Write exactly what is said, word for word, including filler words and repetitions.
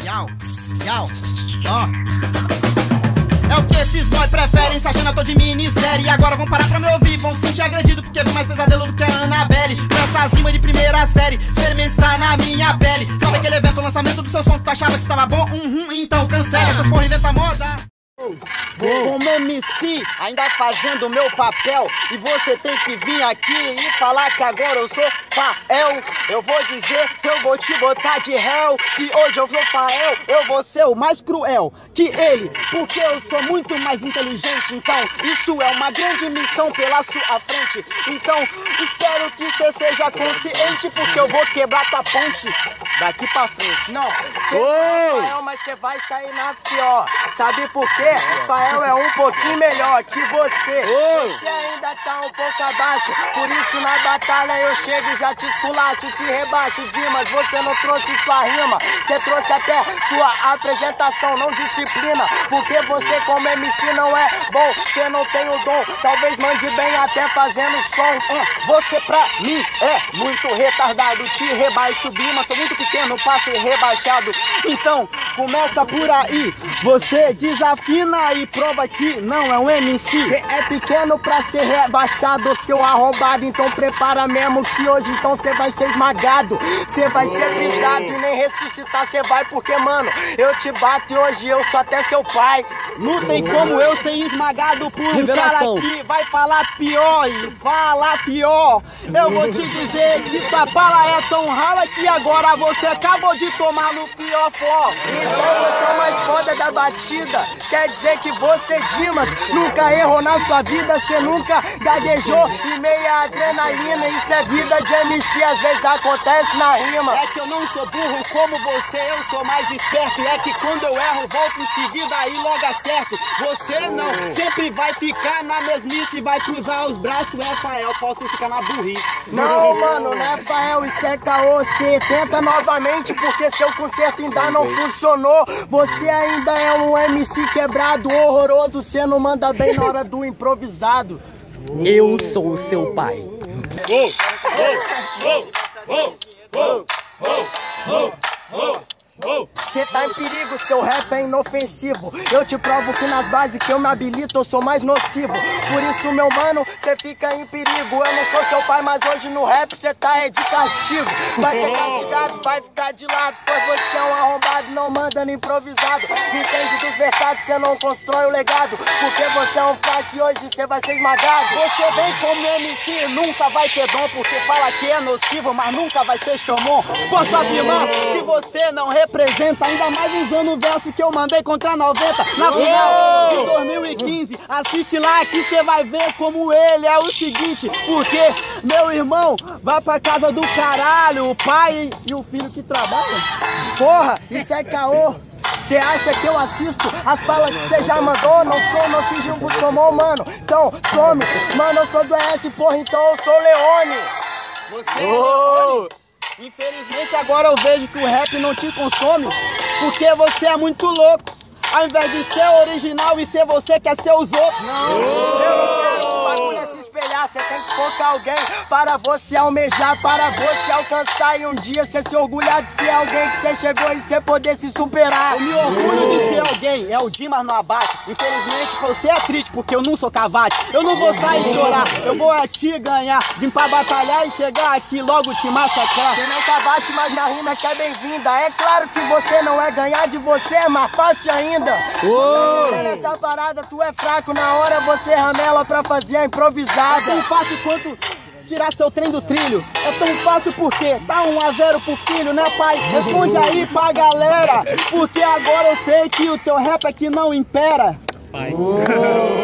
Yau, yau, ó. É o que esses boy preferem, se achando ator de minissérie. E agora vão parar pra me ouvir, vão se sentir agredido porque vi mais pesadelo do que a Annabelle. Com essa rima de primeira série, experimento está na minha pele. Sabe aquele evento, o lançamento do seu som que tu achava que estava bom? Uhum, então cancela, essas porra inventa moda. Como M C, ainda fazendo o meu papel, e você tem que vir aqui e falar que agora eu sou Fael. Eu vou dizer que eu vou te botar de réu. Se hoje eu sou Fael, eu vou ser o mais cruel que ele, porque eu sou muito mais inteligente. Então isso é uma grande missão pela sua frente. Então espero que você seja consciente, porque eu vou quebrar tua ponte daqui pra frente. Não, você é Fael, mas você vai sair na pior. Sabe por quê? Fael é um pouquinho melhor que você. Você ainda tá um pouco abaixo, por isso na batalha eu chego e já te esculacho, te rebaixo. Dimas, você não trouxe sua rima, você trouxe até sua apresentação, não disciplina. Porque você como M C não é bom, você não tem o dom. Talvez mande bem até fazendo som. Você pra mim é muito retardado, te rebaixo, Bima, sou muito pequeno, passe rebaixado. Então começa por aí, você desafina e prova que não é um M C. Você é pequeno pra ser rebaixado, seu arrombado. Então prepara mesmo que hoje então você vai ser esmagado. Você vai ser pisado e nem ressuscitar você vai. Porque mano, eu te bato e hoje eu sou até seu pai. Não tem como eu ser esmagado por um cara que vai falar pior e falar pior. Eu vou te dizer que tua bala é tão rala que agora você acabou de tomar no fiofó. Então você é o mais foda da batida. Quer dizer que você, Dimas, nunca errou na sua vida, você nunca gaguejou e meia adrenalina. Isso é vida de M C, às vezes acontece na rima. É que eu não sou burro como você, eu sou mais esperto. É que quando eu erro, volto em seguida aí logo acerto. Você não, sempre vai ficar na mesmice e vai cruzar os braços. É Fael, posso ficar na burrice. Não, mano, não é Fael, isso é caô. Você tenta novamente porque seu concerto ainda não funcionou. Você ainda é um M C quebrado, horroroso, você não manda bem na hora do improvisado. Eu sou o seu pai. Você tá em perigo, seu rap é inofensivo. Eu te provo que nas bases que eu me habilito eu sou mais nocivo. Por isso, meu mano, você fica em perigo. Eu não sou seu pai, mas hoje no rap você tá é de castigo. Vai ser castigado, vai ficar de lado, pois você é um arrombado, não manda no improvisado. Entende dos versados, você não constrói o legado. Porque você é um fraco e hoje você vai ser esmagado. Você vem como M C, nunca vai ter dom, porque fala que é nocivo, mas nunca vai ser xamon. Posso afirmar que você não representa, ainda mais usando o verso que eu mandei contra a noventa na final de dois mil e quinze. Assiste lá que você vai ver como ele é o seguinte. Porque meu irmão vai pra casa do caralho, o pai e o filho que trabalha. Porra, isso é caô. Você acha que eu assisto as palas que você já mandou? Não sou nocivo pro somão, mano. Então some, mano, eu sou do S, porra, então eu sou Leone. Você é Leone. Infelizmente agora eu vejo que o rap não te consome, porque você é muito louco. Ao invés de ser original e ser você, quer ser os outros. Não, eu não quero, o bagulho é se espelhar. Você tem que focar alguém para você almejar, para você alcançar. E um dia você se orgulhar de ser alguém que você chegou e você poder se superar. Eu me orgulho de ser alguém, é o Dimas no abate. Infelizmente você é triste porque eu não sou cavate. Eu não vou sair chorar, eu vou a te ganhar. Vim pra batalhar e chegar aqui logo te massacrar. Você não cavate, mas na rima que é bem-vinda. É claro que você não é ganhar de você, é mais fácil ainda. Oh. Nessa parada tu é fraco, na hora você ramela pra fazer a improvisada. É tão fácil quanto tirar seu trem do trilho. É tão fácil porque tá um a zero pro filho, né pai? Responde aí pra galera, porque agora eu sei que o teu rap aqui não impera. Pai. Oh.